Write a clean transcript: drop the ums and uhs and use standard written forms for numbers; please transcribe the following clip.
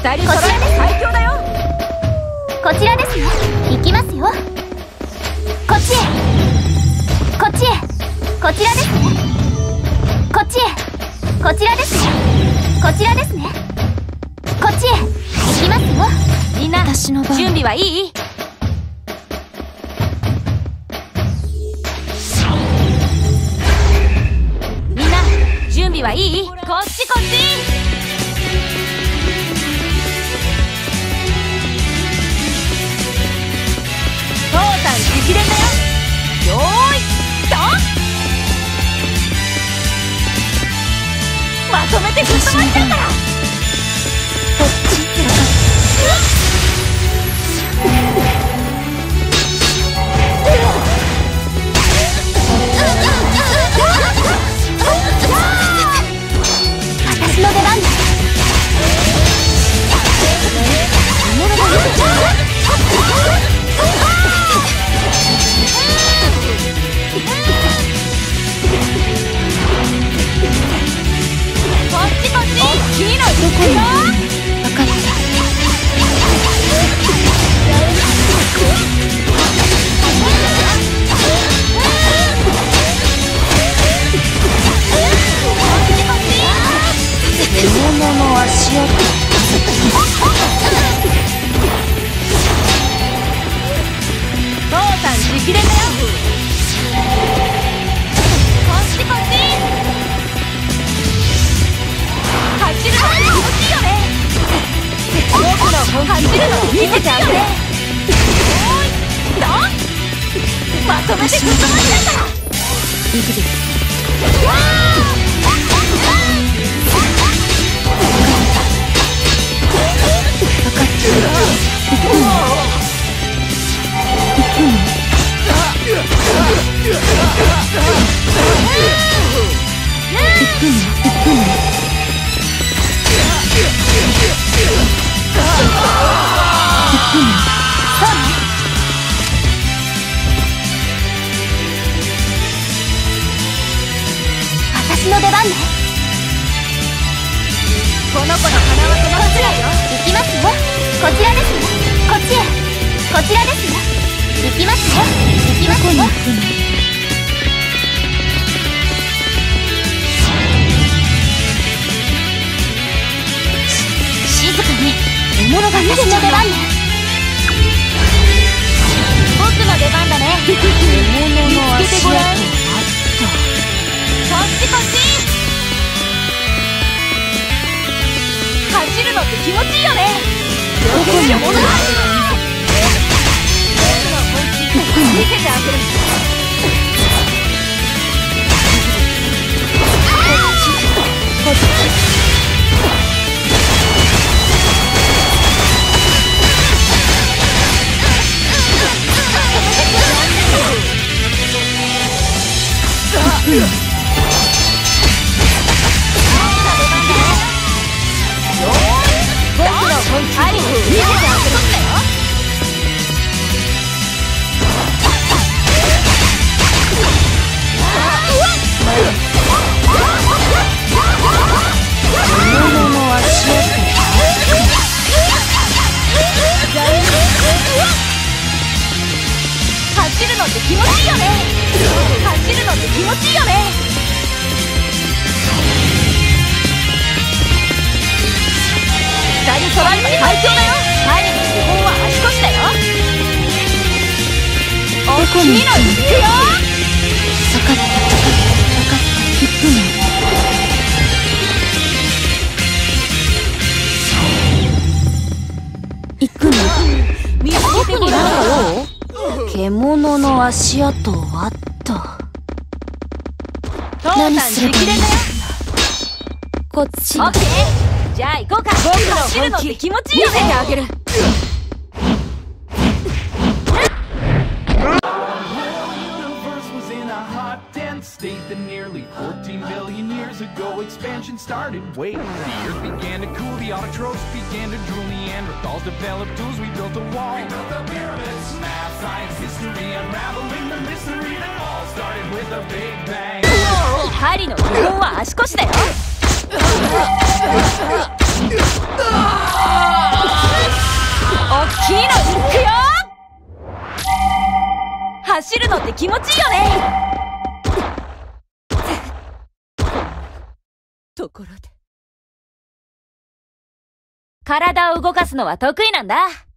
二人揃えて最強だよ。 こちらですね。行きますよ。こっちへ、こっちへ、こちらですね。こっちへ、こちらですね。こちらですね。こっちへ行きますよ。 みんな準備はいい？みんな準備はいい？こっちこっち。父さん直伝だよ。よーいドン。まとめてぶっ飛ばしちゃうから。こっちって私の出番だ。 こっちこっち。君のどこよ。 分かった。 獣の足音。父さん直伝だよ。こっちこっち。走るの気持ちいいよね。僕の走るの見せてあげる。おーいドン。まとめてぶっ飛ばしちゃうから。わー。 私の出番ね。 この子の鼻は飛ばせないよ。 行きますよ。こちらですね。こっちへ、こちらですね。行きますよ。行きますよ。静かに。獲物が見てちゃうよ。 僕の出番だね。獲物の足跡。こっちこっち。走るのって気持ちいいよね。どこに物があるの？見せてあげる。こっち。僕の本気見せてあげるんだよ。獣の足音。走るのって気持ちいいよね。走るのって気持ちいいよね。二人揃って最強だよ。針の基本は足腰だよ。大きいのいくよ。 分かった。行くの。行くの。 見つけてごらん。 獣の足跡はと。 父さん直伝だよ。 こっち。 オッケー。じゃあ行こうか。僕の走るのって気持ちいいよね。見せてあげる。 State that nearly 14 billion years ago expansion started. Wait, the earth began to cool, the autotrophs began to drool, Neanderthals developed tools, we built a wall. We built the pyramids, math, science, history, unraveling the mystery that all started with a big bang. 針の基本は足腰だよ。 行くよ。走るのって気持ちいいよね。ところで体を動かすのは得意なんだ。